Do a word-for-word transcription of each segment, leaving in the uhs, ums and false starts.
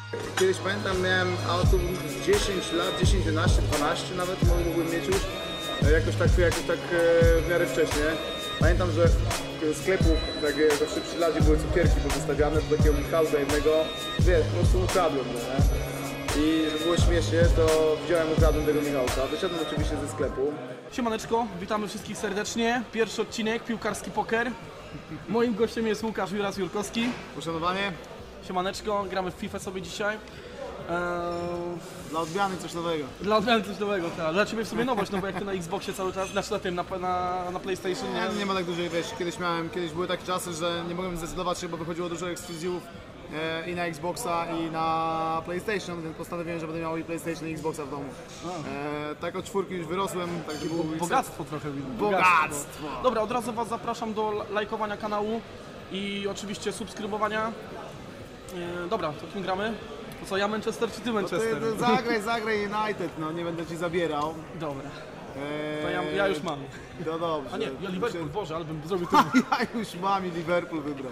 Kiedyś pamiętam, miałem auto z dziesięć lat, dziesięć, jedenaście, dwanaście nawet mógłbym mieć już. Jakoś tak, jakoś tak w miarę wcześnie. Pamiętam, że w sklepu, jak zawsze przy ladzie były cukierki pozostawiane do takiego Michałka jednego, wiesz, po prostu ukradłem go, nie? I żeby było śmiesznie, to widziałem, ukradłem tego Michałka. Wyszedłem oczywiście ze sklepu. Siemaneczko, witamy wszystkich serdecznie. Pierwszy odcinek, piłkarski poker. Moim gościem jest Łukasz Juras Jurkowski. Uszanowanie. Siemaneczko, gramy w FIFA sobie dzisiaj. Eee... Dla odmiany coś nowego. Dla odmiany coś nowego, tak. Dla Ciebie w sumie nowość, no bo jak Ty na Xboxie cały czas, znaczy na tym, na, na, na PlayStation, nie? Nie, nie ma tak dużej, wiesz, kiedyś miałem, kiedyś były takie czasy, że nie mogłem zdecydować się, bo wychodziło dużo ekskluzywów e, i na Xboxa, i na PlayStation, więc postanowiłem, że będę miał i PlayStation, i Xboxa w domu. E, tak od czwórki już wyrosłem, tak było Bogactwo trochę. Bogactwo! Dobra, od razu Was zapraszam do lajkowania kanału i oczywiście subskrybowania. E, dobra, to kim gramy? To co, ja Manchester czy Ty Manchester? No ty, ty zagraj, zagraj United, no nie będę Ci zabierał. Dobra, Eee, to ja, ja już mam. No dobrze. A nie, ja Liverpool, Muszę... Boże, ale bym zrobił to. Ja już mam i Liverpool wybrał.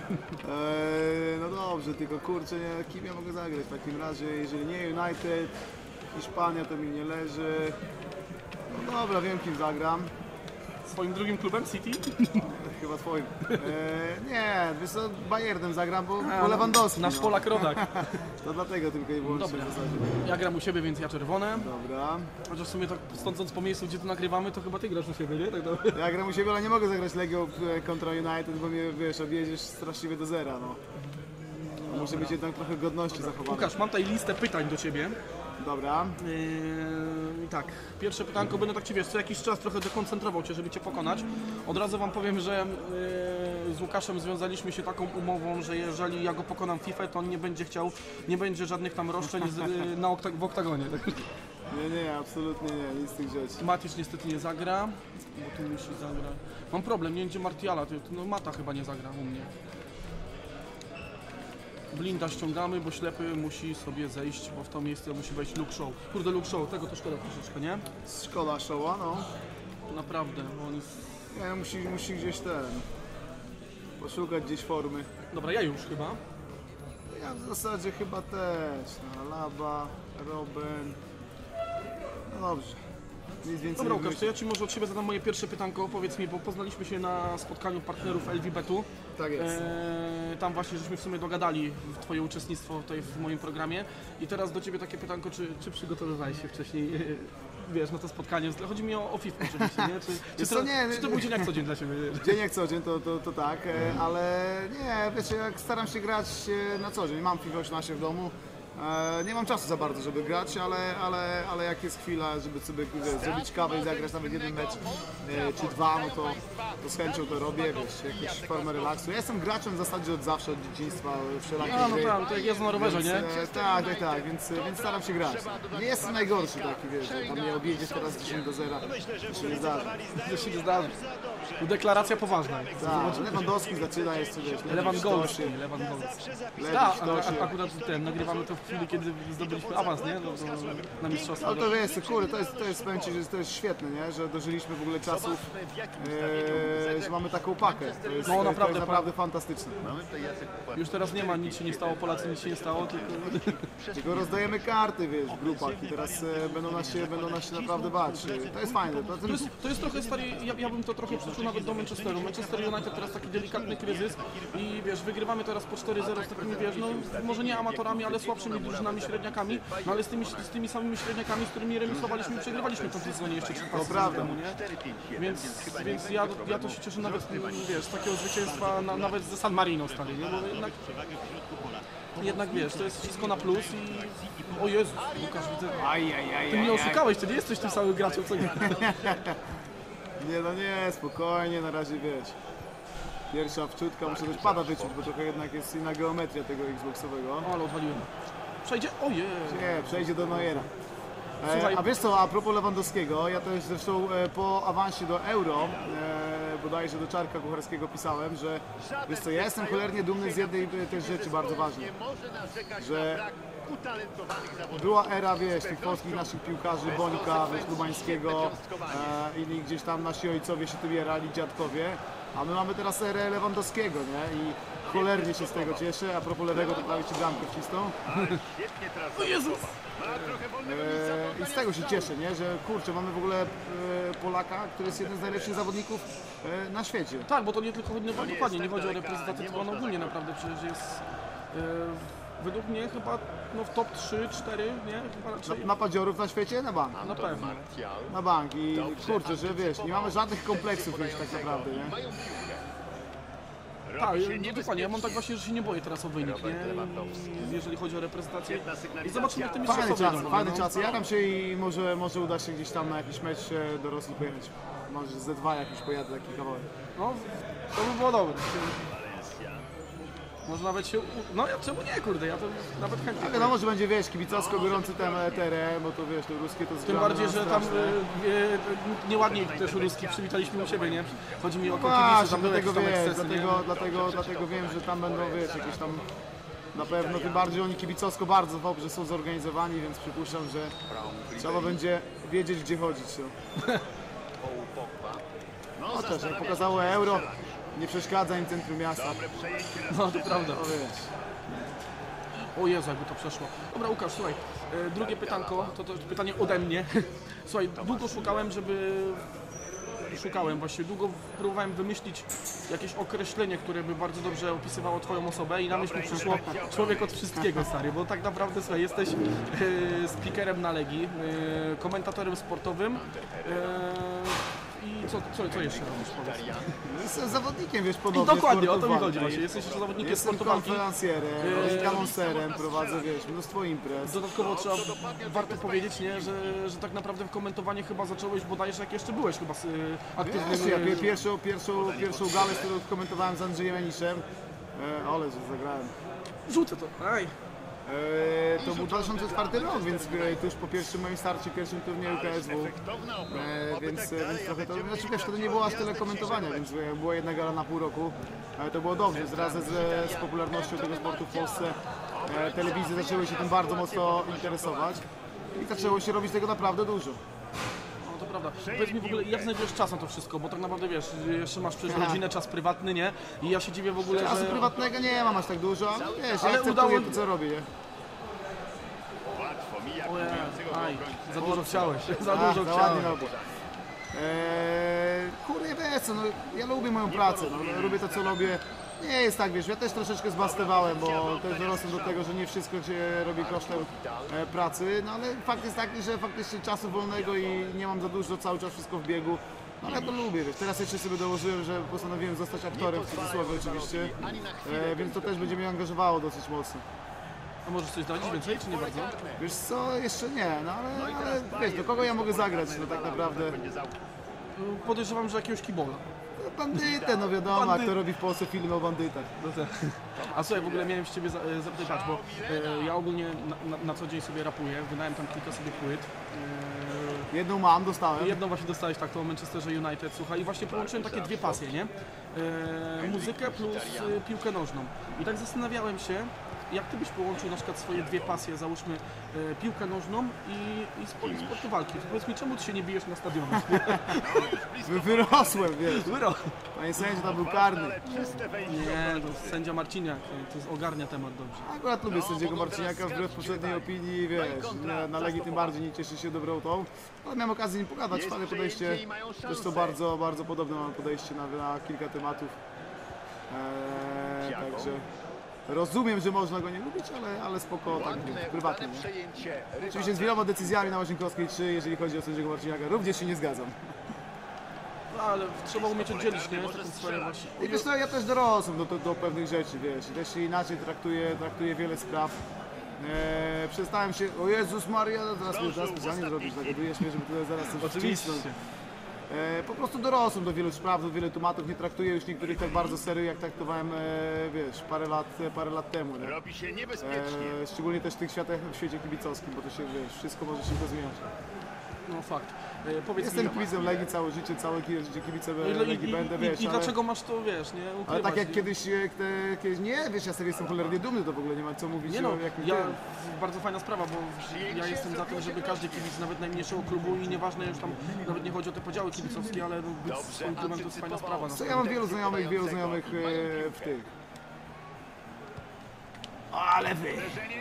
Eee, no dobrze, tylko kurczę, nie, kim ja mogę zagrać w takim razie, jeżeli nie United, Hiszpania to mi nie leży. No dobra, wiem kim zagram. Swoim drugim klubem, City? Chyba twoim. Eee, nie, wiesz co, Bayernem zagram, bo, A, bo Lewandowski. Nasz no. Polak rodak. To dlatego tylko i wyłącznie Dobra. w zasadzie. Ja gram u siebie, więc ja czerwone. Dobra. Chociaż w sumie tak stądząc po miejscu, gdzie tu nagrywamy, to chyba Ty grasz u siebie, nie? Tak dobrze. Ja gram u siebie, ale nie mogę zagrać Legio kontra United, bo mnie, wiesz, objedziesz straszliwie do zera, no. Muszę mieć jednak trochę godności zachowanej. Łukasz, mam tutaj listę pytań do Ciebie. Dobra. Yy, tak, pierwsze pytanko, będę tak Ci wiesz, co jakiś czas trochę dekoncentrował Cię, żeby Cię pokonać. Od razu Wam powiem, że yy, z Łukaszem związaliśmy się taką umową, że jeżeli ja go pokonam w FIFA, to on nie będzie chciał, nie będzie żadnych tam roszczeń z, yy, na okta w oktagonie. Tak? Nie, nie, absolutnie nie, nic z tych rzeczy. Matic niestety nie zagra, bo tu musi zagrać. Mam problem, nie będzie Martiala, to, no Mata chyba nie zagra u mnie. Blinda ściągamy, bo ślepy musi sobie zejść, bo w to miejsce musi wejść Luke Shaw. Kurde, Luke Shaw, tego to szkoda troszeczkę, nie? Szkoda Showa, no. Naprawdę, bo on jest... Nie, musi, musi gdzieś ten... poszukać gdzieś formy. Dobra, ja już chyba. Ja w zasadzie chyba też. No, Alaba, Robben... No dobrze. Nic więcej Dobra, nie Łukasz, to ja Ci może od siebie zadam moje pierwsze pytanko. Powiedz mi, bo poznaliśmy się na spotkaniu partnerów L V Betu. Tak jest. Eee, tam właśnie żeśmy w sumie dogadali w Twoje uczestnictwo tutaj w moim programie. I teraz do Ciebie takie pytanko, czy, czy przygotowywałeś się wcześniej, yy, wiesz, na to spotkanie? Chodzi mi o, o FIFA oczywiście, nie? Czy, czy, co, to, nie, czy to był dzień jak co dzień dla Ciebie? Dzień jak co dzień, to, to, to tak, e, ale nie, wiecie, jak staram się grać e, na co dzień. Mam FIFA osiemnaście w domu. E, nie mam czasu za bardzo, żeby grać, ale, ale, ale jak jest chwila, żeby sobie wiesz, zrobić kawę i zagrać nawet jeden mecz e, czy dwa, no to, to z chęcią to robię, wiesz, jakąś formę relaksu. Ja jestem graczem w zasadzie od zawsze, od dzieciństwa, wszelakie A, no gry. tak, to jak jazda na rowerze, Więc, nie? e, tak, tak, tak, więc, więc staram się grać. Nie jestem najgorszy taki, wiesz, że tam mnie objedzie teraz dziesięć do zera, to się nie zdarzy. To się nie zdarzy. To deklaracja poważna. Tak, Lewandowski zaczyna jeszcze, wiesz, Lewandowski, Lewandowski. Lewi Tak, sztosie. a- akurat ten, nagrywamy to w chwili, kiedy zdobyliśmy awans, nie? Do, do, na mistrzostwa. No to wiesz, kurde, to jest, to jest, powiem Ci, że to jest świetne, nie? Że dożyliśmy w ogóle czasów, e, że mamy taką pakę. To jest, No, to naprawdę, jest naprawdę fantastyczne. Już teraz nie ma, nic się nie stało, Polacy nic się nie stało, tylko... Tylko rozdajemy karty, wiesz, w grupach i teraz e, będą, nas się, będą nas się naprawdę bać. To jest fajne. To, To jest, to jest trochę stary, ja, ja bym to trochę przeczuł nawet do Manchesteru. Manchester United teraz taki delikatny kryzys i wiesz, wygrywamy teraz po cztery zero z takimi, wiesz, no może nie amatorami, ale słabszymi drużynami, średniakami, no ale z tymi, z tymi samymi średniakami, z którymi remisowaliśmy i przegrywaliśmy w tym sezonie jeszcze trzy sezony prawda. temu, nie? Więc, więc ja, ja to się cieszę nawet, wiesz, z takiego zwycięstwa, na, nawet ze San Marino stary, nie? Bo jednak, jednak wiesz, to jest wszystko na plus i... O Jezu, Łukasz, widzę... Aj, aj, aj, Ty mnie aj, aj. oszukałeś, ty nie jesteś tym samym graczem, co nie. Nie, no nie, spokojnie, na razie wiesz. Pierwsza wczutka, muszę też pada wyczuć, bo trochę jednak jest inna geometria tego Xboxowego. O, ale odwaliłem. Przejdzie, ojej. Nie, przejdzie do Neuera. Słuchaj. E, a wiesz co, a propos Lewandowskiego, ja też zresztą e, po awansie do Euro, e, bodajże do Czarka Kucharskiego pisałem, że wiesz co, ja jestem cholernie dumny z jednej e, też rzeczy bardzo ważnej, że utalentowanych zawodników. Była era, wiesz, tych polskich naszych piłkarzy, Bońka, wiesz, Lubańskiego, e, inni gdzieś tam nasi ojcowie się tym jarali, dziadkowie, a my mamy teraz erę Lewandowskiego, nie? I cholernie się z tego cieszę. A propos lewego, to prawie ci bramkę wcisnął. Świetnie teraz. O Jezus! Ma trochę wolnego miejsca. E, I z tego się cieszę, nie? Że kurczę, mamy w ogóle e, Polaka, który jest jednym z najlepszych zawodników e, na świecie. Tak, bo to nie tylko chodzi, no, dokładnie, nie chodzi o reprezentację, tylko on ogólnie naprawdę przecież jest e, według mnie chyba no, w top trzy cztery, nie? Chyba raczej. Ma padziorów na świecie? Na bank. Na pewno. Martial. Na bank. I kurczę, że wiesz, nie mamy żadnych kompleksów już tak naprawdę, nie? Mają piłkę. Tak, Robi się no, dokładnie, ja mam niebezpiecznie. tak właśnie, że się nie boję teraz o wynik, nie? I jeżeli chodzi o reprezentację. Świetna I sygnalizacja. zobaczymy w tym Fajny mistrzostwie. czas, no, fajny no. czas. Jaram się i może, może uda się gdzieś tam na jakiś mecz e, do Rosji pojechać. Może ze dwa jakiś pojadę taki kawałek. No, to by było dobre. Valencia. Może nawet się. u- No ja czemu nie, kurde, ja to nawet chętnie. A wiadomo, że będzie, wiesz, kibicowsko gorący ten teren, bo to wiesz, to ruskie to Tym zgrane bardziej, na że tam straszne. e, e, nieładnie też ruskich przywitaliśmy u siebie, nie? Chodzi mi o Właśnie, kibiców, tam były dlatego jakieś tam wiesz, ekscesy, nie? dlatego, dlatego, dlatego wiem, że tam będą, wiesz, jakieś tam na pewno, tym bardziej oni kibicowsko bardzo dobrze są zorganizowani, więc przypuszczam, że trzeba będzie wiedzieć, gdzie chodzić. No. Paul Pogba. No, Chociaż jak zastanawiam się, pokazało czy Euro, strzela. nie przeszkadza im centrum miasta. Dobre przejęcie raz No to prawda. To wiesz. O Jezu, jakby to przeszło. Dobra, Łukasz, słuchaj, e, drugie pytanko, to, to pytanie ode mnie. Słuchaj, długo szukałem, żeby... Szukałem właśnie, długo próbowałem wymyślić jakieś określenie, które by bardzo dobrze opisywało Twoją osobę i na myśl mi przyszło człowiek od wszystkiego, stary, bo tak naprawdę, słuchaj, jesteś e, speakerem na Legii, e, komentatorem sportowym e, i co, co, co jeszcze robisz, powiedz? Jestem zawodnikiem, wiesz, I podobnie. dokładnie, o to mi sportu chodzi walki. właśnie, jesteś jeszcze zawodnikiem Jestem sportu walki. konferencjerem, Eee, anonserem, prowadzę, wiesz, mnóstwo imprez. Dodatkowo trzeba, warto powiedzieć, nie, że, że tak naprawdę w komentowanie chyba zacząłeś bodajże jak jeszcze byłeś chyba z, y, aktywnym... Wiesz, ja y, pie- pierwszą, pierwszą, pierwszą galę, którą komentowałem z Andrzejem Eniszem, e, ale że zagrałem. Rzucę to, aj. E, to był dwa tysiące czwarty rok, więc e, tuż po pierwszym moim starcie, pierwszym turnieju K S W. efektowna obrona. E, Oby więc, tak e, dalej, więc a trochę to, będziemy znaczy mieli wiesz, wtedy nie było aż tyle komentowania, więc e, była jedna gala na pół roku. E, to było dobrze, wraz z, z popularnością tego sportu w Polsce e, telewizje zaczęły się tym bardzo mocno interesować i zaczęło się robić tego naprawdę dużo. No to prawda. Powiedz mi w ogóle, jak znajdujesz czas na to wszystko, bo tak naprawdę wiesz, jeszcze masz przecież Aha. rodzinę, czas prywatny, nie? I ja się dziwię w ogóle, Czasu że... prywatnego nie mam aż tak dużo, ale wiesz, Ale ja akceptuję udało- to, co robię, nie? Łatwo mija Ojej, próbującego aj, obrońcę. za dużo chciałeś, za A, dużo za ładnie chciałeś. robię. Eee, kurde, wiesz co, no, ja lubię moją pracę, no, lubię to, co robię. Nie jest tak, wiesz, ja też troszeczkę zbastywałem, bo też dorosłem do tego, że nie wszystko się robi kosztem e, pracy, no ale fakt jest taki, że faktycznie czasu wolnego i nie mam za dużo, cały czas wszystko w biegu. No ale ja to lubię, wiesz, teraz jeszcze sobie dołożyłem, że postanowiłem zostać aktorem, w cudzysłowie oczywiście, Ani na chwilę. e, więc to też będzie mnie angażowało dosyć mocno. A możesz coś zdradzić więcej, czy nie bardzo? Wiesz co, jeszcze nie, no ale, ale wiesz, do kogo ja mogę zagrać, no tak naprawdę. Podejrzewam, że jakiegoś kibola. No, bandytę, no wiadomo, Bandy- kto robi w Polsce filmy o bandytach. No tak. A słuchaj, w ogóle miałem się Ciebie za- e, zapytać, bo e, ja ogólnie na, na, na co dzień sobie rapuję, wydałem tam kilka sobie płyt. E, Jedną mam, dostałem. Jedną właśnie dostałeś tak, to o Manchesterze United, słuchaj, i właśnie połączyłem takie dwie pasje, nie? E, muzykę plus e, piłkę nożną. I tak zastanawiałem się, jak Ty byś połączył na przykład swoje dwie pasje, załóżmy e, piłkę nożną i, i sport, sporty walki. To powiedz mi, czemu Ty się nie bijesz na stadionie? Wy- Wyrosłem, wiesz. Wyro! Panie sędzio, tam był karny. Czyste wejście. Nie, to sędzia Marciniak, e, to jest ogarnia temat dobrze. Akurat lubię sędziego Marciniaka, wbrew poprzedniej opinii, wiesz, na, na Legii tym bardziej nie cieszy się dobrotą. Ale miałem okazję z nim pogadać, fajne podejście. Zresztą bardzo, bardzo podobne mamy podejście na, na kilka tematów. Eee, także rozumiem, że można go nie lubić, ale, ale spoko, tak Ładne, prywatnie. udane Nie? przejęcie. Oczywiście z wieloma decyzjami na Łazienkowskiej trzy, jeżeli chodzi o sędziego Marciniaka, również się nie zgadzam. No, ale trzeba umieć oddzielić, nie? Taką swoje właśnie. I wiesz co, ja też dorosłem do, do, do pewnych rzeczy, wiesz, i też się inaczej traktuję, traktuję wiele spraw. Eee, przestałem się, o Jezus Maria, teraz mnie teraz specjalnie zrobisz, zagadujesz mnie, żeby tutaj zaraz coś Oczywiście. wcisnąć. Eee, po prostu dorosłem do wielu spraw, do wielu tematów, nie traktuję już niektórych tak bardzo serio, jak traktowałem, e, wiesz, parę lat, parę lat temu, nie? Robi się niebezpiecznie. Eee, szczególnie też w tych światach, w świecie kibicowskim, bo to się, wiesz, wszystko może się zmieniać. No fakt. E, powiedz Jestem mi, kibicem Legii całe życie, całe życie kibicem no i, Legii i, będę, i, wiesz, i ale, dlaczego masz to, wiesz, nie ukrywać? ale tak jak nie? kiedyś, e, te, kiedyś, nie, wiesz, ja sobie jestem cholernie dumny, to w ogóle nie ma co mówić Nie no, o jakimś ja, tym. bardzo fajna sprawa, bo ja jestem za tym, żeby każdy kibic, nawet najmniejszego klubu i nieważne już tam, nawet nie chodzi o te podziały kibicowskie, ale no, być swoim klubem to jest fajna sprawa. Co ja mam wielu znajomych, wielu znajomych e, w tych. Ale wy!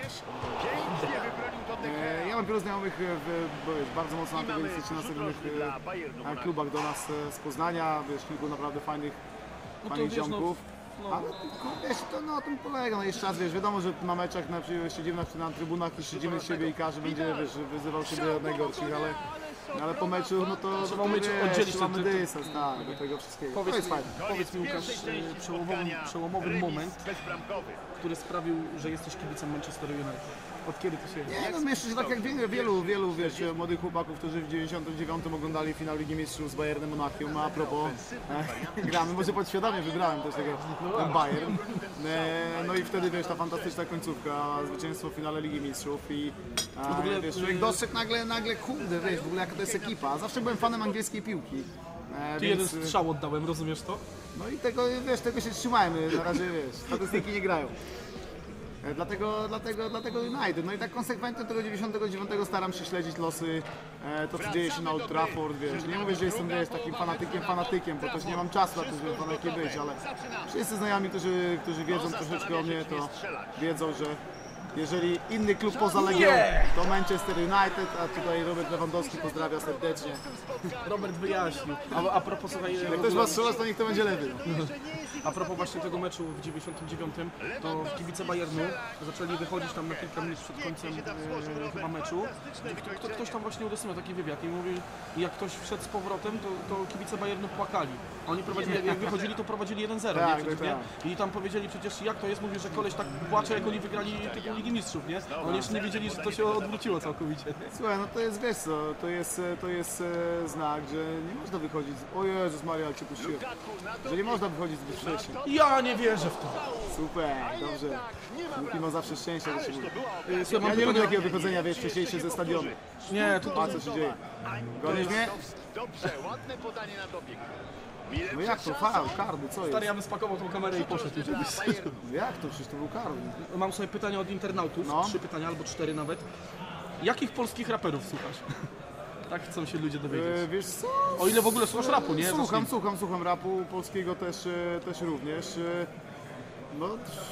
Pięknie wybronił to E, ja mam wielu znajomych, e, w, bo wiesz, bardzo mocno antagonistycznie nastawionych dla Bayernu e, Monachium. klubach do nas e, z Poznania, wiesz, kilku naprawdę fajnych, No to fajnych wiesz, no, ziomków. no. Ale tylko, wiesz, to no, o tym polega, no jeszcze raz, wiesz, wiadomo, że na meczach na, przykład siedzimy na, na trybunach i siedzimy z siebie i każdy będzie, wiesz, wyzywał siebie od najgorszych, ale, ale po meczu, no to, Trzeba to umieć wiesz, oddzielić mamy ten- ten- dystans, tak, do tego wszystkiego. To Powiedz jest mi, fajne. powiedz mi Łukasz, e, przełomowy, przełomowy moment, Bezbramkowy. który sprawił, że jesteś kibicem Manchester United. Od kiedy to się... Nie, no myślę, że tak jak wielu, wielu, wielu wiesz, młodych chłopaków, którzy w dziewięćdziesiątym dziewiątym oglądali finał Ligi Mistrzów z Bayernem Monachium, a propos e, gramy, może podświadomie wybrałem też tego ten Bayern. E, no i wtedy wiesz, ta fantastyczna końcówka, zwycięstwo w finale Ligi Mistrzów i w ogóle, e, wiesz, człowiek dostrzegł nagle, nagle kurde, wiesz, w ogóle jaka to jest ekipa. Zawsze byłem fanem angielskiej piłki. E, Ty więc, jeden strzał oddałem, rozumiesz to? no i tego, wiesz, tego się trzymajmy, na razie wiesz, statystyki nie grają. E, Dlatego, dlatego, dlatego United. No i tak konsekwentnie od tego dziewięćdziesiątego dziewiątego staram się śledzić losy, e, to co dzieje się na Old Trafford, wiesz. Nie mówię, że jestem, wiesz, takim fanatykiem, fanatykiem, bo też nie mam czasu na to, żeby fanatykiem być, ale wszyscy znajomi, którzy, którzy wiedzą troszeczkę o mnie, to wiedzą, że jeżeli inny klub poza Legią to Manchester United, a tutaj Robert Lewandowski pozdrawia serdecznie. Robert wyjaśnił. A, a propos, słuchaj, w Jak ktoś ogóle- ma strzelać, to niech to będzie lewy. A propos właśnie tego meczu w dziewięćdziesiątym dziewiątym, to kibice Bayernu zaczęli wychodzić tam na kilka minut przed końcem e, chyba meczu. Kto, kto, ktoś tam właśnie udostępniał taki wywiad i mówił, jak ktoś wszedł z powrotem, to, to kibice Bayernu płakali. Oni prowadzili, jak wychodzili, to prowadzili jeden zero, Tak, nie? Przecież, tak, nie? I tam powiedzieli przecież, jak to jest, mówi, że koleś tak płacze, jak oni wygrali tytuł Ligi Mistrzów, nie? A oni jeszcze nie wiedzieli, że to się odwróciło całkowicie. Nie? Słuchaj, no to jest, wiesz co, to jest, to jest e, znak, że nie można wychodzić, z... o Jezus Maria, jak cię puściłem, że nie można wychodzić zbyt wcześnie. Ja nie wierzę w to. Super, dobrze. Łuki ma zawsze szczęście, że się mówi. E, Słuchaj, Ja mam nie lubię pytanie- takiego wychodzenia, wiesz, wcześniejsze ze stadionu. Nie, tu Patrz, co się dzieje. Gonisz mnie? Dobrze, ładne podanie na dobieg. No jak to, faul, karny, co Stary, jest? ja bym spakował tą kamerę i poszedł już gdzieś. No jak to, przecież to był karny. Mam sobie pytanie od internautów, No. trzy pytania albo cztery nawet. Jakich polskich raperów słuchasz? Tak chcą się ludzie dowiedzieć. E, wiesz co? O ile w ogóle słuchasz rapu, nie? Słucham, Zacznijmy. słucham, słucham rapu, polskiego też, e, też również. E, No,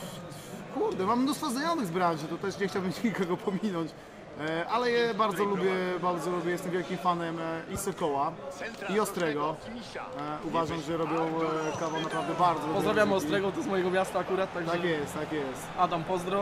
kurde, mam mnóstwo znajomych z branży, to też nie chciałbym nikogo pominąć. E, Ale je bardzo lubię, bardzo lubię, jestem wielkim fanem e, i Sokoła, i Ostrego. E, Uważam, że robią e, kawał naprawdę bardzo dobrej Pozdrawiam muzyki. Ostrego, to z mojego miasta akurat, także Tak jest, tak jest. Adam, pozdro. E,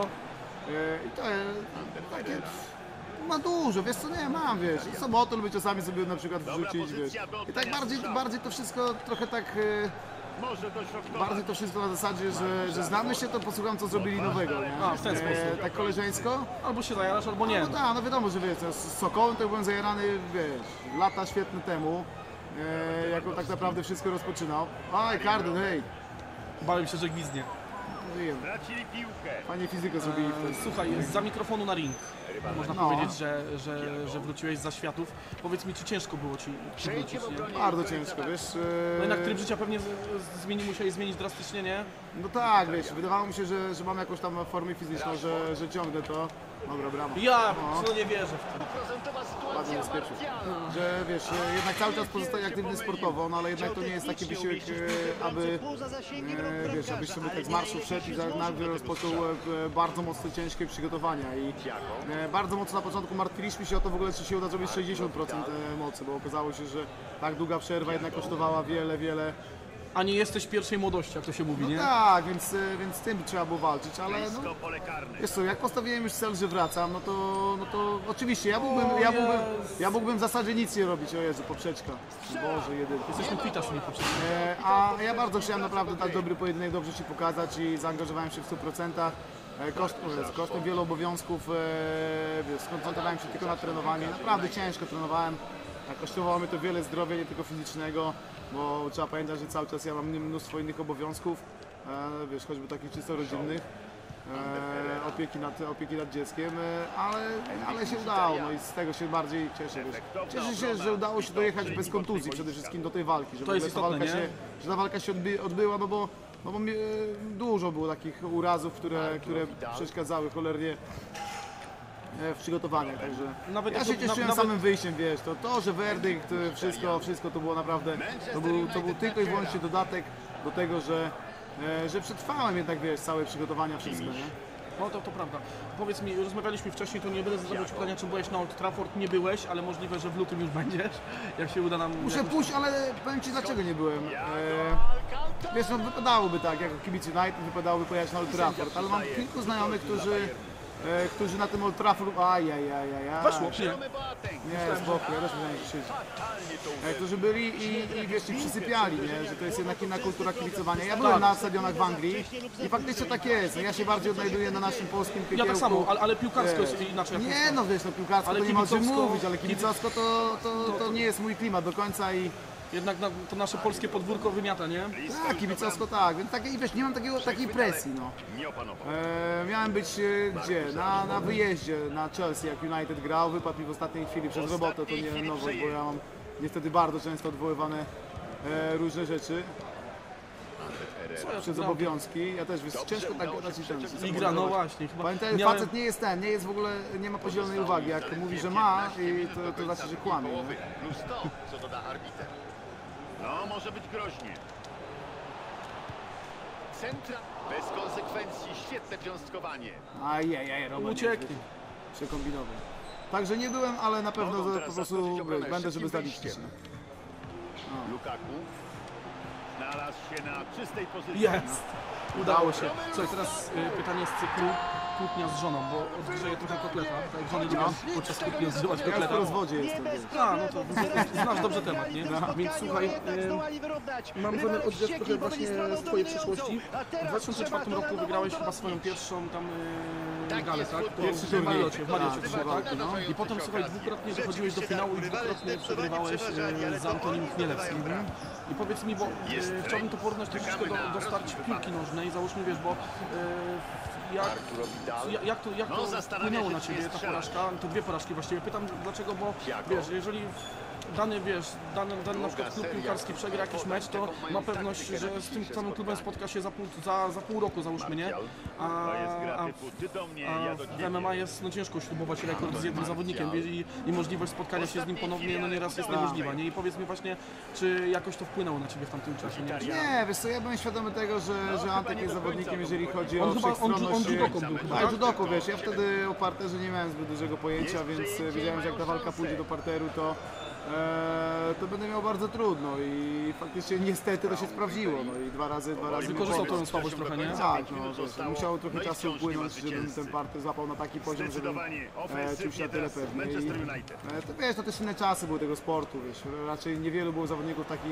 I to jest takie... Ma dużo, wiesz co, nie, mam, wiesz, i sobotę lubię czasami sobie na przykład wrzucić, wiesz. I tak bardziej, bardziej to wszystko trochę tak... e, Może dośrodkować. Bardziej to wszystko na zasadzie, że, że znamy się, to posłucham, co zrobili nowego, nie? A, w ten sposób. tak koleżeńsko. Albo się zajarasz, albo nie. No tak, no wiadomo, że wiesz, z Sokołem to byłem zajarany, wiesz, lata świetne temu, e, jak on tak naprawdę wszystko rozpoczynał. Aj, Karden, hej, Bałem się, że gwizdnie. żyję. Tracili piłkę. Fajnie fizykę zrobili wtedy. Słuchaj, za mikrofonu na ring. Można No. powiedzieć, że, że, że wróciłeś za światów. Powiedz mi, czy ciężko było ci przywrócić, nie? Bardzo ciężko, wiesz. e, No jednak tryb życia pewnie z- z- zmieni, musiałeś zmienić drastycznie, nie? No tak, wiesz, wydawało mi się, że, że mam jakąś tam formę fizyczną, że, że ciągnę to. Dobra, brawo. Ja, No. co nie wierzę w to. Procentowa Ładnie sytuacja bezpiecznie. Martiala. Że wiesz, e, jednak cały czas pozostaje aktywny sportowo, no ale jednak to nie jest taki wysiłek, e, aby, e, wiesz, abyś sobie tak z marszu wszedł i za- nagle rozpoczął e, bardzo mocne, ciężkie przygotowania i e, bardzo mocno na początku martwiliśmy się o to w ogóle, czy się uda zrobić sześćdziesiąt procent mocy, bo okazało się, że tak długa przerwa jednak kosztowała wiele, wiele. A nie jesteś pierwszej młodości, jak to się mówi, No nie? tak, więc, e, więc z tym trzeba było walczyć, ale no, Blisko pole karne. wiesz co, jak postawiłem już cel, że wracam, no to, no to oczywiście ja mógłbym, O ja mógłbym, Jezu. ja mógłbym w zasadzie nic nie robić, o Jezu, poprzeczka, Boże jedyny. Jesteśmy kwitasz mi potrzebny. E, A ja bardzo chciałem naprawdę dać dobry pojedynek, dobrze się pokazać i zaangażowałem się w stu procentach. E, Koszt, e, kosztem wielu obowiązków e, wiesz, skoncentrowałem się tylko na trenowaniu. Naprawdę ciężko trenowałem. A kosztowało mnie to wiele zdrowia, nie tylko fizycznego, bo trzeba pamiętać, że cały czas ja mam mnóstwo innych obowiązków, e, wiesz, choćby takich czysto rodzinnych. e, opieki, nad, opieki nad dzieckiem, e, ale, ale się udało, no i z tego się bardziej cieszę. Wiesz. Cieszę się, że udało się dojechać bez kontuzji przede wszystkim do tej walki, że, w To jest ogóle ta walka istotne, się, że ta walka się odby, odbyła, no bo, no bo mi, e, dużo było takich urazów, które, które przeszkadzały cholernie e, w przygotowaniach, także Nawet ja jak się to- cieszyłem nawet- samym wyjściem, wiesz, to, to że werdykt, e, wszystko, wszystko to było naprawdę, to był, to był tylko i wyłącznie dodatek do tego, że, e, że przetrwałem jednak, wiesz, całe przygotowania, wszystko, nie? No to, to prawda. Powiedz mi, rozmawialiśmy wcześniej, to nie będę zadawał Ci pytania, czy byłeś na Old Trafford. Nie byłeś, ale możliwe, że w lutym już będziesz, jak się uda nam... Muszę jakoś- pójść, ale powiem Ci dlaczego nie byłem. E, wiesz, no wypadałoby tak, jako kibic United wypadałoby pojechać na Old Trafford, ale mam kilku znajomych, którzy, e, którzy na tym Old Trafford, ajajajajaj, Weszło, nie? nie, z boku, ja też myślałem, że siedzi. E, którzy byli i, i wiesz, i przysypiali, nie? Że to jest jednak inna kultura kibicowania. Ja byłem na stadionach w Anglii i faktycznie tak jest. No, ja się bardziej odnajduję na naszym polskim Ja piekiełku. tak samo, ale, ale piłkarsko Wiesz. jest inaczej. jak Nie, no wiesz, no piłkarsko Ale to nie ma o czym kibicowsko- mówić, ale kibicowsko to, to, to nie jest mój klimat do końca i Jednak na, to nasze polskie podwórko wymiata, nie? tak, kibicowsko tak, więc takiej, wiesz, nie mam takiego, takiej presji, no. Nie opanował. E, miałem być e, gdzie? Na, na wyjeździe na Chelsea, jak United grał, wypadł mi w ostatniej chwili przez robotę, to nie nowość, bo ja mam niestety bardzo często odwoływane e, różne rzeczy Co ja tu przez gram? obowiązki. Ja też, wiesz, ciężko tak gadać i ten. I gra, no właśnie. Chyba Pamiętaj, miałem- facet nie jest ten, nie jest w ogóle, nie ma podzielonej uwagi. Jak mówi, że ma, i to, to znaczy, że kłamie. Nie? Plus to, co doda arbiter. No, może być groźnie. Centra bez konsekwencji, świetne cząstkowanie. Ajajaj, Roman Ucieknie. przekombinował. Także nie byłem, ale na pewno Mogą za- teraz po prostu zaskoczyć obronę wiesz, będę, żeby szybkim zaliczyć. wyjściem. Lukaku znalazł się na czystej pozycji. Jest! Udało się. Słuchaj, teraz y, pytanie z cyklu kłótnia z żoną, bo odgrzeję trochę kotleta. Tak jak żony lubią podczas kłótni odgrzewać Ja już kotleta. po rozwodzie jestem. wiesz. A, no to z- znasz dobrze temat, nie? Więc słuchaj, y, mam zamiar odgrzeć trochę właśnie z Twojej przyszłości. W dwa tysiące czwartym roku wygrałeś chyba swoją pierwszą tam y, galę, tak? Pierwszy W turniej. Mariocie, w Mariocie, Tak, tak, walki, tak? no. I potem, słuchaj, dwukrotnie dochodziłeś do finału i dwukrotnie przegrywałeś y, z Antonim Chmielewskim. I powiedz mi, bo y, chciałbym to porównać troszeczkę do, do starć piłki nożnej, załóżmy, wiesz, bo y, jak, Arturo Vidal. jak, jak to, jak No, to zastanawia wpłynęło się, na czy Ciebie nie ta strzelać. porażka, to dwie porażki właściwie. Pytam dlaczego, bo Jako? wiesz, jeżeli dany, wiesz, dany, dany na przykład klub piłkarski przegra jakiś mecz, to ma pewność, że z tym samym klubem spotka się za pół, za, za pół roku, załóżmy, nie? A, To jest gra a, typu ty do mnie, ja a do w ciebie. M M A jest no ciężko ślubować rekord z jednym zawodnikiem i, i możliwość spotkania się z nim ponownie no nieraz jest niemożliwa, nie? I powiedz mi właśnie, czy jakoś to wpłynęło na Ciebie w tamtym czasie, nie? Nie, wiesz co, ja byłem świadomy tego, że, że Antek jest zawodnikiem, jeżeli chodzi On o chyba- on- on wszechstronność. judoką był chyba, A, tak? judoką, wiesz, ja wtedy o parterze nie miałem zbyt dużego pojęcia, więc e, wiedziałem, że jak ta walka pójdzie do parteru, to, e, to będę miał bardzo trudno i faktycznie niestety to się sprawdziło, no i dwa razy, dwa razy mi Wykorzystał powiedz. tą słabość trochę, nie? Tak, no, wiesz, musiało trochę czasu upłynąć, żebym ten parter złapał na taki poziom, żebym Zdecydowanie e, czuł się ofensywnie na tyle teraz pewnie. I, Manchester United. e, to wiesz, to też inne czasy były tego sportu, wiesz, raczej niewielu było zawodników takich,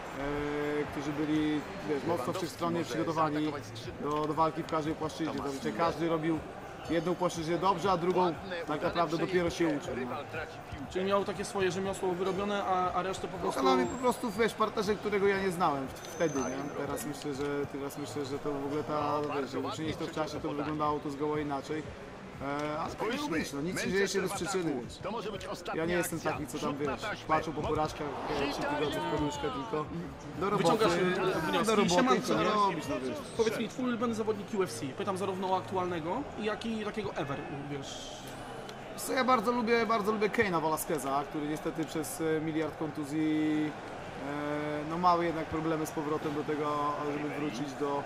e, którzy byli, wiesz, mocno wszechstronnie przygotowani do, do walki w każdej płaszczyźnie. Zazwyczaj każdy robił jedną płaszczyznę dobrze, a drugą tak naprawdę dopiero się uczył. No. Rywal traci piłkę. Czyli miał takie swoje rzemiosło wyrobione, a, a resztę po prostu... Pokonał mi po prostu, wiesz, parterze, którego ja nie znałem w- wtedy, nie? Teraz myślę, że teraz myślę, że to w ogóle ta, wiesz, żeby przynieść to w czasie, to by wyglądało to zgoła inaczej. E, a tak miało być, no, nic nie dzieje się bez przyczyny, wiesz. To może być ostatnia Ja nie jestem akcja. taki, co tam, Rzut na wiesz, taśmę. płaczą po porażkach, e, trzy tygodnie w poduszkę, tylko do roboty, Wyciągasz, e, wnioski. do roboty i Siemanko, trzeba nie? robić, no wiesz. Powiedz mi, Twój ulubiony zawodnik U F C, pytam zarówno o aktualnego, jak i takiego ever, wiesz... Co ja bardzo lubię, bardzo lubię Keina Velasqueza, który niestety przez e, miliard kontuzji e, no mały jednak problemy z powrotem do tego, żeby wrócić do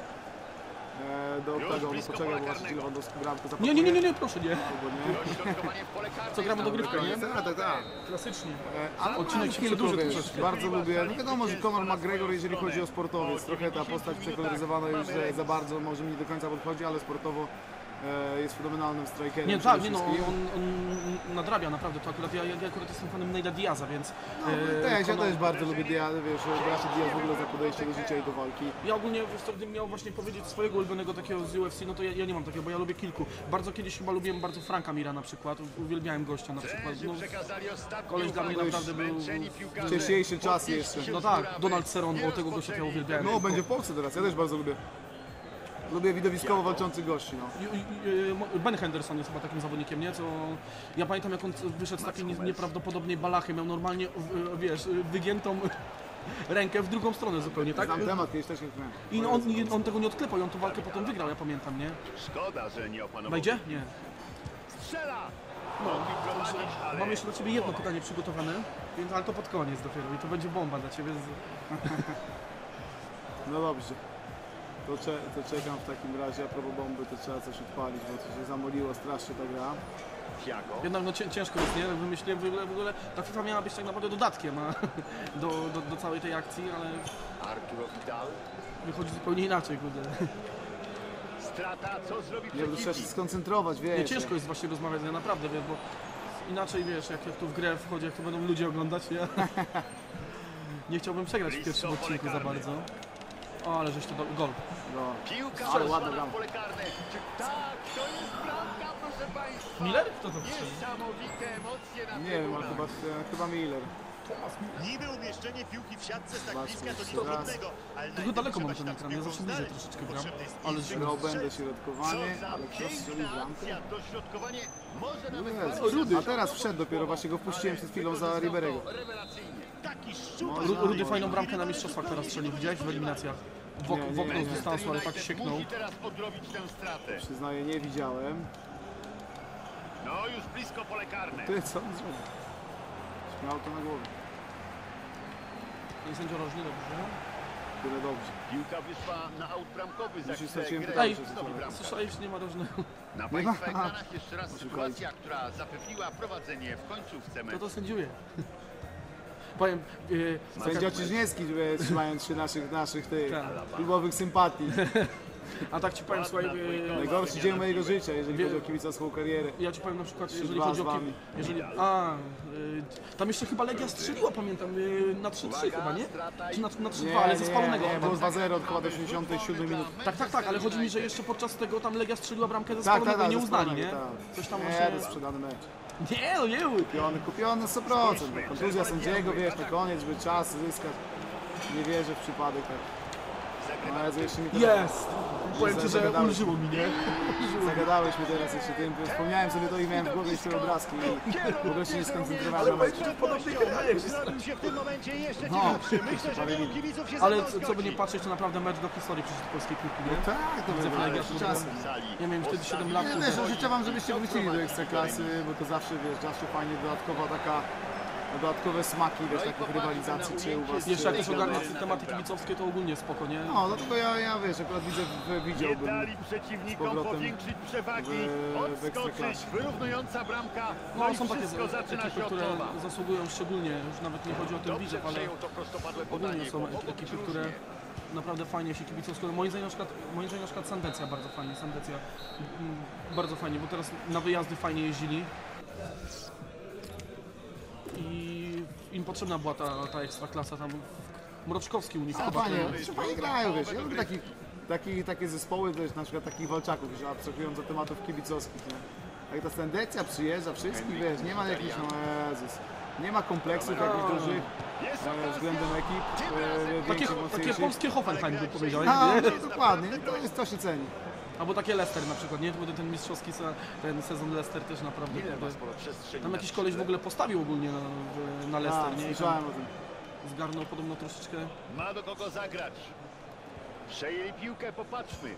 e, do Już tego, no blisko poczekaj, bo pola właśnie karnego. Lewandowski bramkę Nie, zapakuje. nie, nie, nie, nie, proszę, nie. Albo nie. Dośrodkowanie w pole karne. Co, gramy dogrywkę, nie? Tak, tak, tak. Klasycznie. E, Ale Odcinek mam się kilku, przedłuży wiesz, troszeczkę. bardzo lubię, no wiadomo, że Conor McGregor, jeżeli chodzi o sportowiec, trochę ta postać przekoloryzowana już że za bardzo, może mi nie do końca podchodzi, ale sportowo e, jest fenomenalnym strikerem. Nie, przede tak, nie no, wszystkim. on, on nadrabia naprawdę, to akurat ja, ja akurat jestem fanem Neila Diaza, więc... e, Też, ja Conor- też bardzo lubię Diaz, wiesz, bracie Diaz w ogóle za podejście do życia i do walki. Ja ogólnie, wiesz co, gdybym miał właśnie powiedzieć swojego ulubionego takiego z U F C, no to ja, ja nie mam takiego, bo ja lubię kilku. Bardzo kiedyś chyba lubiłem bardzo Franka Mira na przykład, uwielbiałem gościa na przykład. Trenerzy No, przekazali ostatnią koleś dla mnie uwagę. naprawdę był... Zmęczeni piłkarze. Wcześniejsze czasy jeszcze. No tak, Donald Cerrone, o tego gościa ja uwielbiałem. No, będzie w Polsce teraz, ja też bardzo lubię. Lubię widowiskowo walczących gości, no. I- i- i- Ben Henderson jest chyba takim zawodnikiem, nie? Co ja pamiętam, jak on wyszedł z takiej nie- nieprawdopodobnej balachy, miał normalnie, w- wiesz, wygiętą rękę w drugą stronę zupełnie, tak? Znam temat, kiedyś też nie miałem. I on, i on tego nie odklepał i on tę walkę potem wygrał, ja pamiętam, nie? Szkoda, że nie opanował. Wejdzie? Nie. Strzela! No, Mogli prowadzić, ale... mam jeszcze dla Ciebie jedno pytanie przygotowane, więc, ale to pod koniec dopiero i to będzie bomba dla Ciebie. Z... No dobrze. To, cze to czekam w takim razie, a propos bomby, to trzeba coś odpalić, bo to się zamoliło strasznie ta gra. Thiago. Jednak no cię- ciężko jest, nie? Wymyśliłem w ogóle, w ogóle ta FIFA miała być tak naprawdę dodatkiem a, do, do, do całej tej akcji, ale Arturo Vidal. wychodzi zupełnie inaczej, kurde. Strata, co zrobi Nie, bo trzeba się przeciwnik? skoncentrować, wiesz. Nie, ciężko jest właśnie rozmawiać, ja naprawdę, wiesz, bo inaczej, wiesz, jak, jak tu w grę wchodzi, jak tu będą ludzie oglądać, ja nie chciałbym przegrać w pierwszym odcinku za bardzo. O, ale żeś to do... gol. No. Piłka Ale weszła ładna na bramka. pole karne. Czy tak, to jest bramka, proszę Państwa. Miller? Kto to wszedł? Niesamowite emocje na Nie wiem, ale trybunach. chyba, chyba Miller. Niby umieszczenie piłki w siatce z tak Zobaczmy bliska to jeszcze nic raz. trudnego, ale Tylko najpierw daleko mam trzeba ten się ekran, tam z ja piłką zawsze bliżej znaleźć. troszeczkę gram. Potrzebny jest Ale instynkt Grał będę strzelca. środkowanie, Co za ale kto strzelił piękna bramkę? akcja, dośrodkowanie może No nawet jest. bardziej Rudy. A teraz wszedł dopiero, właśnie go wpuściłem przed chwilą za Riberego. Rewelacyjnie. Taki szczup. Można, Ru- Rudy można. fajną bramkę na mistrzostwach teraz strzelił, widziałeś w eliminacjach? W, ok- Nie, w okno nie, z nie. dystansu, ale tak United sieknął. musi teraz odrobić tę stratę. Przyznaję, nie widziałem. No już blisko pole karne. Ty, co on zrobił? Miał to na głowie. I sędzio rożny, dobrze. Tyle dobrze. Piłka wyszła na aut bramkowy. za Już chwilę straciłem grę. pytanie, Ej, czy Znowu zacząłem. bramka. Słyszałeś, nie ma rożnego. Na Nie Państwa ma. ekranach jeszcze raz Poszukajcie. sytuacja, która zapewniła prowadzenie w końcówce Kto meczu. to sędziuje? Powiem, yy, Sędzia Czyżniewski, żeby trzymając się naszych, naszych tych Tak. klubowych sympatii. a tak Ci powiem, słuchaj, yy, Najgorszy dzień mojego życia, jeżeli Wie- chodzi o kibicowską karierę. ja Ci powiem na przykład, jeżeli dwa chodzi z o... wami. Jeżeli, a, yy, tam jeszcze chyba Legia strzeliła, pamiętam, yy, na trzy trzy chyba, nie? Czy na, na trzy dwa, ale ze spalonego. nie, było dwa zero chyba do osiemdziesiątej siódmej minuty. Tak, tak, tak, ale chodzi mi, że jeszcze podczas tego tam Legia strzeliła bramkę ze Tak, spalonego tak, tak, i nie ze uznali, spalonego, nie? tak. Coś tam Nie, właśnie... to sprzedany mecz. Nie, no nie, Kupiony, kupiony sto procent. Kontuzja sędziego, wiesz, na koniec, żeby czas zyskać. Nie wierzę w przypadek tak. No, ale jeszcze mi teraz Jest! Powiem Ci, że Zagadałeś. ulżyło mi, nie? zagadałeś mnie teraz jeszcze tym. Wspomniałem sobie to i miałem w głowie jeszcze te obrazki i w ogóle się nie skoncentrowałem na meczu. Zrobił się w tym momencie jeszcze No, ciekawszy. Myślę, że parę wielu minut. kibiców się Ale za to co, co by nie zgodzi. patrzeć, to naprawdę mecz do historii przecież polskiej piłki, nie? Tak, to Widzę, było Legia jeszcze to czasy. Ja miałem wtedy siedem lat. Nie, wiesz, no, życzę wam, żebyście wrócili do Ekstraklasy, bo to zawsze, wiesz, zawsze fajnie, dodatkowa taka, dodatkowe smaki, wiesz, takich rywalizacji, czy u was, Jeszcze jak czy- też ogarniasz tematy kibicowskie, to ogólnie spoko, nie? No, dlatego ja, ja wiesz, akurat widzę, w- Nie widziałbym. dali z przeciwnikom powrotem powiększyć przewagi, w- w odskoczyć, Ekstraklasie. wyrównująca bramka, no, No, i są takie wszystko zaczyna ekipy, się od które nowa. zasługują szczególnie, już nawet nie chodzi o ten Dobrze widzew, ale przejął to prostopadłe ogólnie podanie, są bo mogło być ekipy, które różnie. naprawdę fajnie się kibicowsko. Moim zdaniem na przykład, moim zdaniem na przykład Sandecja bardzo fajnie, Sandecja mm, bardzo fajnie, bo teraz na wyjazdy fajnie jeździli. I im potrzebna była ta, ta ekstraklasa tam. Mroczkowski u nich A chyba. fajnie, ten- jeszcze fajnie grają, wiesz, ja lubię takich, takich, takie zespoły, wiesz, na przykład takich walczaków, wiesz, abstrahując od tematów kibicowskich, nie? Jak ta tendencja przyjeżdża, wszystkich, wiesz, nie ma jakichś, no Jezus, nie ma kompleksów jakichś dużych Jest e, okazja. względem ekip, e, Takie, większych, takie mocniejszych. polskie Hoffenheim by powiedział, No, nie? no, dokładnie, to jest, to się ceni. Albo takie Leicester na przykład, nie? Bo ten mistrzowski se- ten sezon Leicester też naprawdę. Ile ma kurde, sporo przestrzeni Tam na jakiś koleś w ogóle postawił ogólnie na, w- na A, Leicester, nie? I tam słyszałem o tym. zgarnął podobno troszeczkę. Ma do kogo zagrać. Przejęli piłkę, popatrzmy.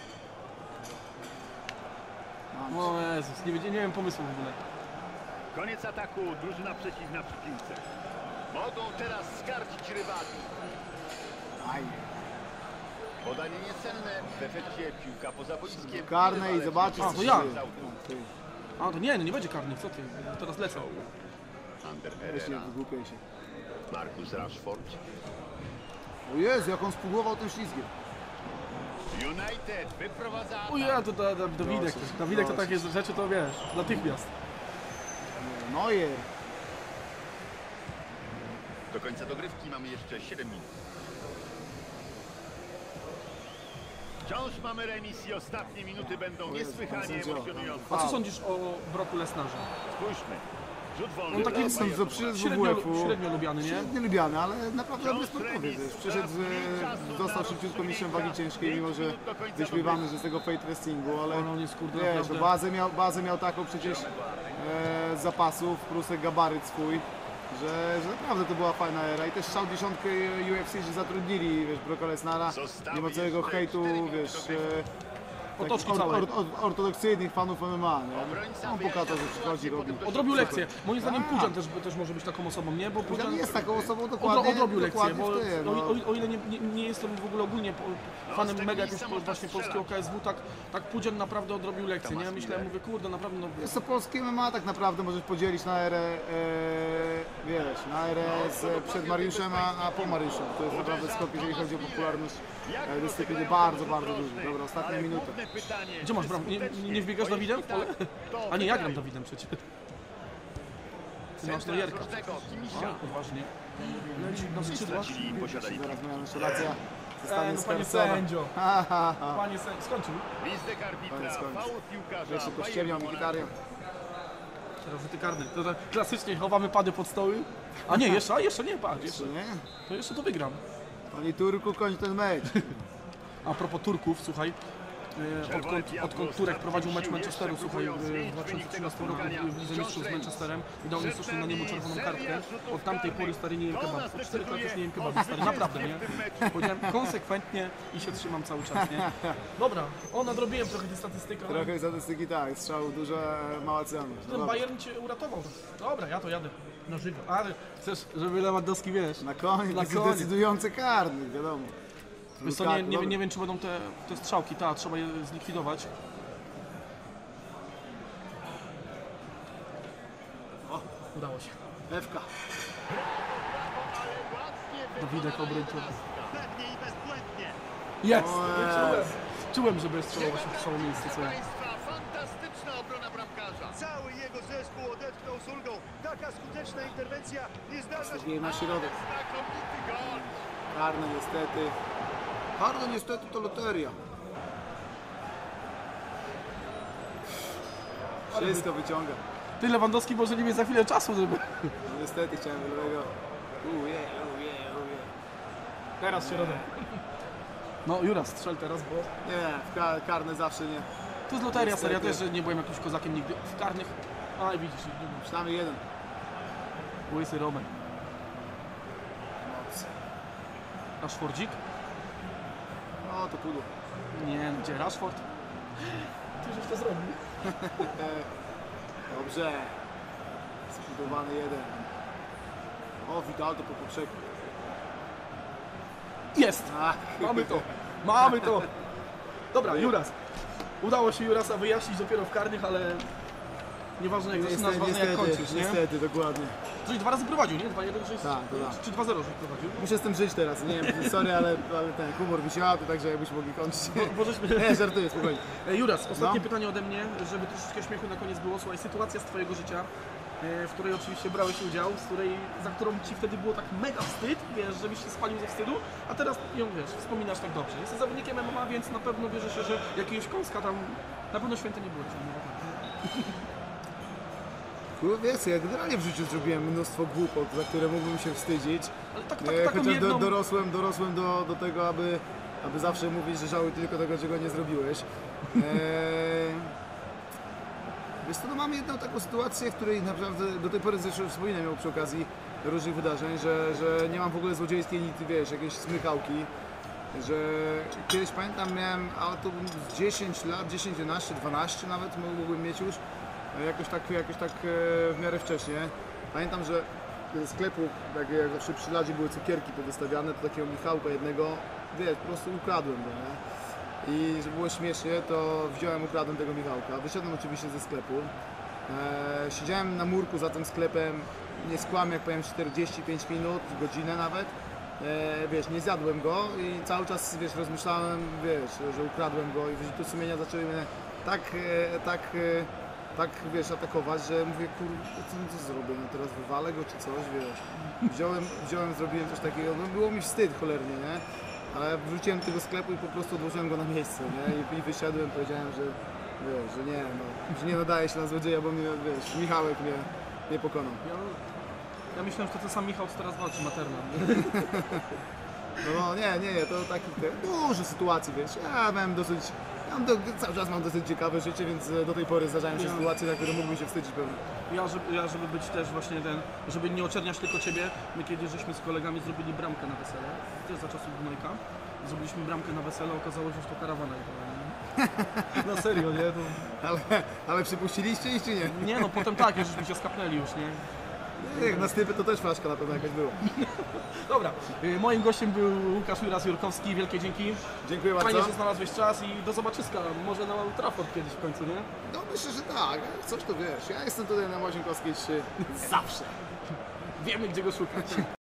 O Jezus, nie, wiedzie- nie wiem pomysłu w ogóle. Koniec ataku, drużyna przeciwna przy piłce. Mogą teraz skarcić rywali. Aj, Podanie niecenne, w efekcie piłka poza boiskiem. karne i Rywale zobaczysz, A, co to się ja. dzieje. Ty, A to nie, no nie będzie karnych, co ty? Teraz lecę. Ander weź nie Herrera, wygłupiaj się. Marcus Rashford. O Jezu, jak on spudłował tym ślizgiem. United wyprowadza atak. O ja, to da, da, Dawidek, Proszę, Dawidek to proszę. takie rzeczy to wiesz, natychmiast. Neuer. Do końca dogrywki mamy jeszcze siedem minut. Wciąż mamy remis i ostatnie minuty będą O Jezu, pan niesłychanie sędzio. emocjonujące. A co sądzisz o Broku Lesnarze? Spójrzmy. Rzut wolny. On taki dla Jestem, Bayernu. co przyszedł z średnio, W W U. średnio lubiany, nie? Nie lubiany, ale naprawdę dobry sportowiec. Wiesz. Przyszedł, z- został szybciutko mistrzem wagi ciężkiej, mimo że wyśmiewamy że z tego weight wrestlingu, ale Ale on jest, kurde, wiesz, naprawdę- bazę miał, bazę miał taką przecież e, z zapasów, plus gabaryt swój, że, że naprawdę to była fajna era i też strzał dziesiątkę U F C, że zatrudnili, wiesz, Brocka Lesnara, mimo całego hejtu, wiesz, e, Otoczki takich or, całej. or, or, ortodoksyjnych fanów M M A, nie? On pokazał, że przychodzi, robi. Odrobił lekcję. Moim zdaniem Tak. Pudzian też, też może być taką osobą, nie? Bo Pudzian jest taką osobą odro, dokładnie, odrobił lekcję, dokładnie bo w tym, o, no. o, o ile nie, nie, nie jestem w ogóle ogólnie po- fanem mega jakiegoś po- właśnie polskiego K S W, tak, tak Pudzian naprawdę odrobił lekcję, nie? Myślałem, mówię, kurde, naprawdę, no... Jest to polskie M M A tak naprawdę możesz podzielić na erę, e, wiesz, na erę z, przed Mariuszem, a, a po Mariuszu. To jest naprawdę skok, jeżeli chodzi o popularność e, dyscypliny, bardzo, bardzo duży. Dobra, ostatnia minuta. Główne pytanie, Gdzie masz czy bramkę? Nie, skutecznie nie wbiegasz Dawidem w pole? tak, to A nie, ja gram wydaje. Dawidem przecież. Ty masz Centra Nojerka. różnego Kimisza. A, odważnie. Leci na skrzydłach. Stracili posiadali. Zaraz moja instalacja E, zostanie no panie skarcona. sędzio, Ha, ha, ha. panie sędzio, skończył. Gwizdek arbitra, Koniec, koniec. faul piłkarza. Jeszcze Bayern pościemniał Monachium. Mikitarian. Teraz rzuty karne. To tak klasycznie chowamy pady pod stoły. A nie, jeszcze, a jeszcze nie, patrz, jeszcze. Czy nie? To jeszcze to wygram. Panie Turku, kończ ten mecz. A propos Turków, słuchaj, e, odkąd, odkąd Turek prowadził mecz Manchesteru, słuchaj, w dwa tysiące trzynastym roku w Lidze Mistrzów z Manchesterem i dał mi słusznie na niemu czerwoną kartkę, od tamtej pory stary nie jem kebabu. Po czterech latach już nie jem kebabu, stary, naprawdę, nie? Powiedziałem konsekwentnie i się trzymam cały czas, nie? Dobra, o, nadrobiłem trochę tej statystyki, ale Trochę statystyki tak, strzał duże, mała cena. No ten dobra. Bayern cię uratował. Dobra, ja to jadę na żywo. Ale chcesz, żeby Lewandowski, wiesz, Na koniec, Na na koniec. decydujący karny, wiadomo. Wiesz co, nie, nie, nie wiem, czy będą te, te strzałki, ta, trzeba je zlikwidować. O, udało się. Ewka. Dawidek obrończowy. Pewnie i bezbłędnie. Jest! O, Czułem, jest. czułem, że będzie strzelało się w całe miejsce, co ja. Państwa, fantastyczna obrona bramkarza. Cały jego zespół odetchnął z ulgą. Taka skuteczna interwencja nie zdarza się. Nie na środek. Znakomity gol. Karny niestety. Karny niestety to loteria. Wszystko wyciąga. Ty, Lewandowski może nie mieć za chwilę czasu, żeby... No niestety chciałem lewego. Uje, uje, uje. Teraz się rodzą. No, Jura, strzel teraz, bo... Nie, w ka karne zawsze nie. To jest loteria, seria, Niestety. też że nie byłem jakimś kozakiem nigdy. W karnych... Aj, widzisz, nie wiem. Przynajmniej jeden. Łysy Roman. Rashfordzik? O, to pudło. Nie, no gdzie? Rashford? Ty żeś to zrobił. Dobrze. Zbudowany jeden. O, Vidal to po poprzek. Jest! Ach, Mamy to! Mamy to! Dobra, Juras. Udało się Jurasa wyjaśnić dopiero w karnych, ale nieważne jak zaczynasz, Niestety, ważne jak niestety, kończysz, nie? niestety, dokładnie. Coś dwa razy prowadził, nie? dwa jeden, że jest... Tak, to tak. Czy dwa zero, że prowadził? Muszę z tym żyć teraz, nie wiem, sorry, ale, ale ten humor mi się łapie, także jakbyśmy mogli kończyć. Bo żeśmy... Nie, żartuję, spokojnie. E, Juras, ostatnie No. pytanie ode mnie, żeby troszeczkę śmiechu na koniec było. Słuchaj, sytuacja z twojego życia, e, w której oczywiście brałeś udział, z której, za którą ci wtedy było tak mega wstyd, wiesz, żebyś się spalił ze wstydu, a teraz ją, wiesz, wspominasz tak dobrze. Jesteś zawodnikiem M M A, więc na pewno wierzę się, że jakiegoś kąska tam, na pewno święte nie było. Kurwa, wiesz, ja generalnie w życiu zrobiłem mnóstwo głupot, za które mógłbym się wstydzić. Ale tak, tak, E, taką Chociaż jedną... do, dorosłem, dorosłem do, do tego, aby, aby zawsze mówić, że żałuj tylko tego, czego nie zrobiłeś. E, Wiesz co, no mam jedną taką sytuację, w której naprawdę do tej pory zresztą wspominam ją przy okazji różnych wydarzeń, że, że nie mam w ogóle złodziejskiej nic, wiesz, jakiejś smykałki. Że kiedyś pamiętam, miałem auto z dziesięć lat, dziesięć, jedenaście, dwanaście nawet mogłem mieć już. E, Jakoś tak, jakoś tak e, w miarę wcześnie. Pamiętam, że ze sklepu, jak, jak zawsze przy ladzie były cukierki powystawiane, to takiego Michałka jednego, wiesz, po prostu ukradłem go, nie? I żeby było śmiesznie, to wziąłem, ukradłem tego Michałka. Wyszedłem oczywiście ze sklepu. E, siedziałem na murku za tym sklepem, nie skłamię, jak powiem, czterdzieści pięć minut, godzinę nawet. E, wiesz, nie zjadłem go i cały czas, wiesz, rozmyślałem, wiesz, że ukradłem go i wyrzuty sumienia zaczęły mnie tak, e, tak, e, tak, wiesz, atakować, że mówię, kurde, co, co zrobię, no teraz wywalę go czy coś, wiesz. Wziąłem, wziąłem, zrobiłem coś takiego, no było mi wstyd cholernie, nie? Ale wrzuciłem do tego sklepu i po prostu odłożyłem go na miejsce, nie? I, i wyszedłem, powiedziałem, że, wiesz, że nie, no, że nie nadaje się na złodzieja, bo mnie, wiesz, Michałek mnie nie pokonał. Ja, ja myślałem, że to ten sam Michał, co teraz walczy Materna. No nie, nie, nie, to takich te, dużo sytuacji, wiesz, ja miałem dosyć, ja mam do, cały czas mam dosyć ciekawe życie, więc e, do tej pory zdarzają się Ja. sytuacje, na które mógłbym się wstydzić pewnie. Ja żeby, ja, żeby być też właśnie ten, żeby nie oczerniać tylko Ciebie, my kiedyś żeśmy z kolegami zrobili bramkę na wesele, też za czasów Gnojka. Zrobiliśmy bramkę na wesele, okazało się, że to karawana jechała, nie? Na serio, nie? To... Ale, ale przypuściliście ich czy nie? Nie no, potem tak, już żeśmy się skapnęli już, nie? Nie, jak na stypy to też flaszka na pewno jakaś była. Dobra, y, moim gościem był Łukasz Juras-Jurkowski, wielkie dzięki. Dziękuję bardzo. Fajnie, że znalazłeś czas i do zobaczyska, może na Old Trafford kiedyś w końcu, nie? No myślę, że tak, coś to wiesz, ja jestem tutaj na Łazienkowskiej trzy zawsze. Wiemy, gdzie go szukać.